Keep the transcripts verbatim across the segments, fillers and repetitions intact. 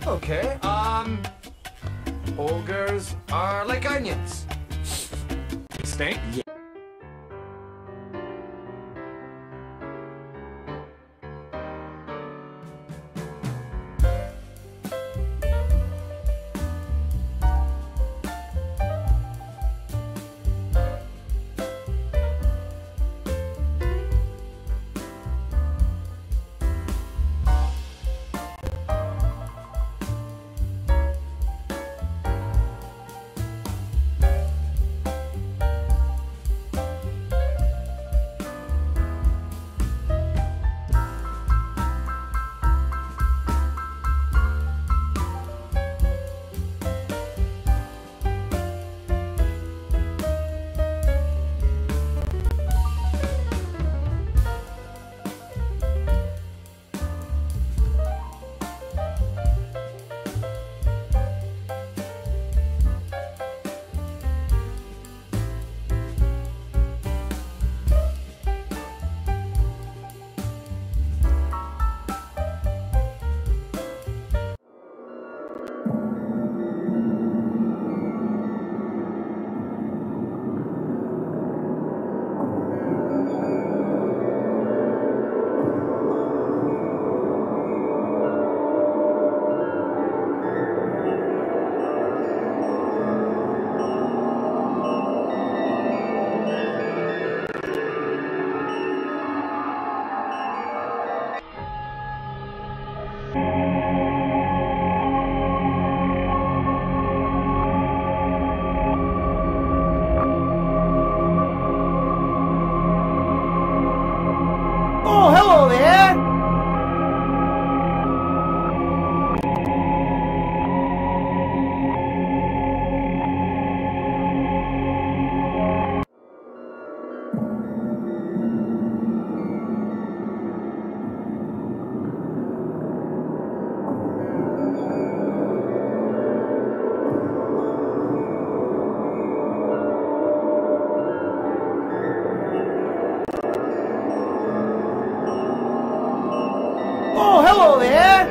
Okay, um... ogres are like onions. They stink? Yeah. Oh, hello there! Oh, hello there!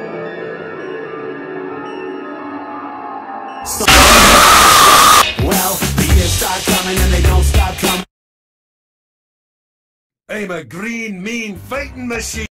Well, the years start coming and they don't stop coming. I'm a green, mean fighting machine.